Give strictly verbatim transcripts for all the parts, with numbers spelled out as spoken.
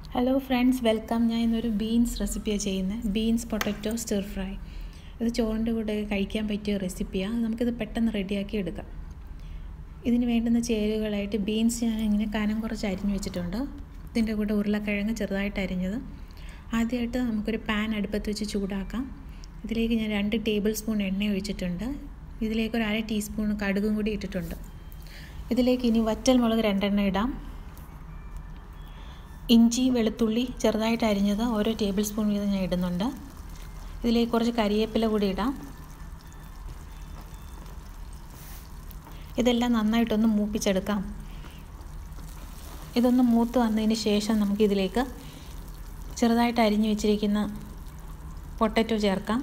Hello friends, welcome. ഞാൻ ഇന്നൊരു beans റെസിപ്പിയാണ് ചെയ്യുന്നത്. Beans potato stir fry. ഇത് ചോറിൻ്റെ കൂടെ കഴിക്കാൻ പറ്റിയ റെസിപ്പിയാണ്. നമുക്കിത് പെട്ടെന്ന് റെഡിയാക്കി എടുക്കാം. ഇതിന് വേണ്ടുന്ന ചേരുവകളായിട്ട് ബീൻസ് ഞാൻ ഇങ്ങനെ കനം കുറച്ച് അരിഞ്ഞു വെച്ചിട്ടുണ്ട്. ഇതിൻ്റെ കൂടെ ഉരുളക്കിഴങ്ങ് ചെറുതായിട്ട് അരിഞ്ഞത്. ആദ്യമായിട്ട് നമുക്കൊരു പാൻ അടുപ്പത്ത് വെച്ച് ചൂടാക്കാം. ഇതിലേക്ക് ഞാൻ രണ്ട് ടേബിൾ സ്പൂൺ എണ്ണ ഒഴിച്ചിട്ടുണ്ട്. ഇതിലേക്ക് ഒരു അര ടീസ്പൂൺ കടുകും കൂടി ഇട്ടിട്ടുണ്ട്. ഇതിലേക്ക് ഇനി വറ്റൽ മുളക് രണ്ടെണ്ണം ഇടാം. ഇഞ്ചി വെളുത്തുള്ളി ചെറുതായിട്ട് അരിഞ്ഞത് ഓരോ ടേബിൾ സ്പൂൺ വീതം ഞാൻ ഇടുന്നുണ്ട്. ഇതിലേക്ക് കുറച്ച് കരിവേപ്പില കൂടി ഇടാം. ഇതെല്ലാം നന്നായിട്ടൊന്ന് മൂപ്പിച്ചെടുക്കാം. ഇതൊന്ന് മൂത്ത് വന്നതിന് ശേഷം നമുക്കിതിലേക്ക് ചെറുതായിട്ട് അരിഞ്ഞു വെച്ചിരിക്കുന്ന പൊട്ടറ്റോ ചേർക്കാം.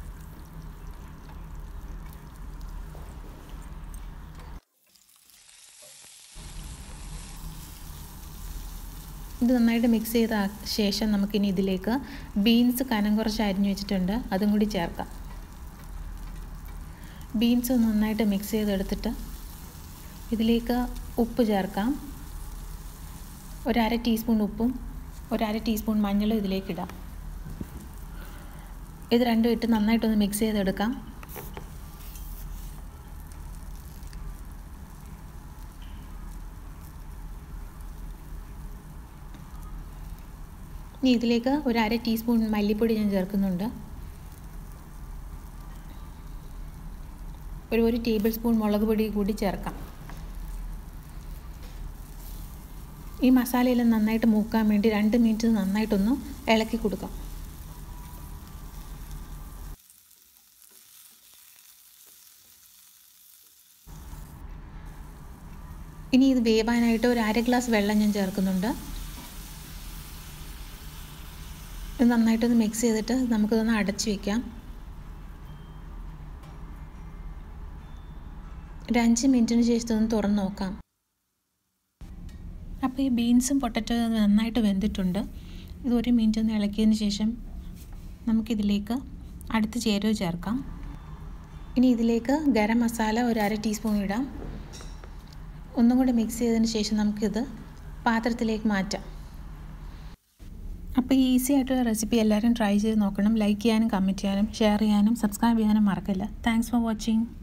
ഇത് നന്നായിട്ട് മിക്സ് ചെയ്ത ശേഷം നമുക്കിനി ഇതിലേക്ക് ബീൻസ് കനം കുറച്ച് അരിഞ്ഞു വെച്ചിട്ടുണ്ട്, അതും കൂടി ചേർക്കാം. ബീൻസ് നന്നായിട്ട് മിക്സ് ചെയ്തെടുത്തിട്ട് ഇതിലേക്ക് ഉപ്പ് ചേർക്കാം. ഒരര ടീസ്പൂൺ ഉപ്പും ഒരര ടീസ്പൂൺ മഞ്ഞളും ഇതിലേക്ക് ഇടാം. ഇത് രണ്ടും ഇട്ട് നന്നായിട്ടൊന്ന് മിക്സ് ചെയ്തെടുക്കാം. ഇനി ഇതിലേക്ക് ഒരു അര ടീസ്പൂൺ മല്ലിപ്പൊടി ഞാൻ ചേർക്കുന്നുണ്ട്. ഒരു ഒരു ടേബിൾ സ്പൂൺ മുളക് പൊടി കൂടി ചേർക്കാം. ഈ മസാലയെല്ലാം നന്നായിട്ട് മൂക്കാൻ വേണ്ടി രണ്ട് മിനിറ്റ് നന്നായിട്ടൊന്ന് ഇളക്കി കൊടുക്കാം. ഇനി ഇത് വേവാനായിട്ട് ഒരു അര ഗ്ലാസ് വെള്ളം ഞാൻ ചേർക്കുന്നുണ്ട്. ഇത് നന്നായിട്ടൊന്ന് മിക്സ് ചെയ്തിട്ട് നമുക്കിതൊന്ന് അടച്ചു വയ്ക്കാം. ഒരു അഞ്ച് മിനിറ്റിന് ശേഷം ഇതൊന്ന് തുറന്ന് നോക്കാം. അപ്പോൾ ഈ ബീൻസും പൊട്ടറ്റോ നന്നായിട്ട് വെന്തിട്ടുണ്ട്. ഇത് ഒരു മിനിറ്റ് ഒന്ന് ഇളക്കിയതിന് ശേഷം നമുക്കിതിലേക്ക് അടുത്ത ചേരുവ ചേർക്കാം. ഇനി ഇതിലേക്ക് ഗരം മസാല ഒരു അര ടീസ്പൂൺ ഇടാം. ഒന്നും കൂടി മിക്സ് ചെയ്തതിന് ശേഷം നമുക്കിത് പാത്രത്തിലേക്ക് മാറ്റാം. അപ്പോൾ ഈ ഈസി ആയിട്ടുള്ള റെസിപ്പി എല്ലാവരും ട്രൈ ചെയ്ത് നോക്കണം. ലൈക്ക് ചെയ്യാനും കമൻറ്റ് ചെയ്യാനും ഷെയർ ചെയ്യാനും സബ്സ്ക്രൈബ് ചെയ്യാനും മറക്കില്ല. Thanks for watching.